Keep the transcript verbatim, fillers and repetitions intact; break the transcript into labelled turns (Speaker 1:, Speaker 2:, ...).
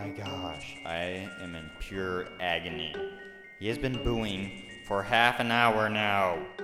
Speaker 1: my gosh, I am in pure agony. He has been booing for half an hour now.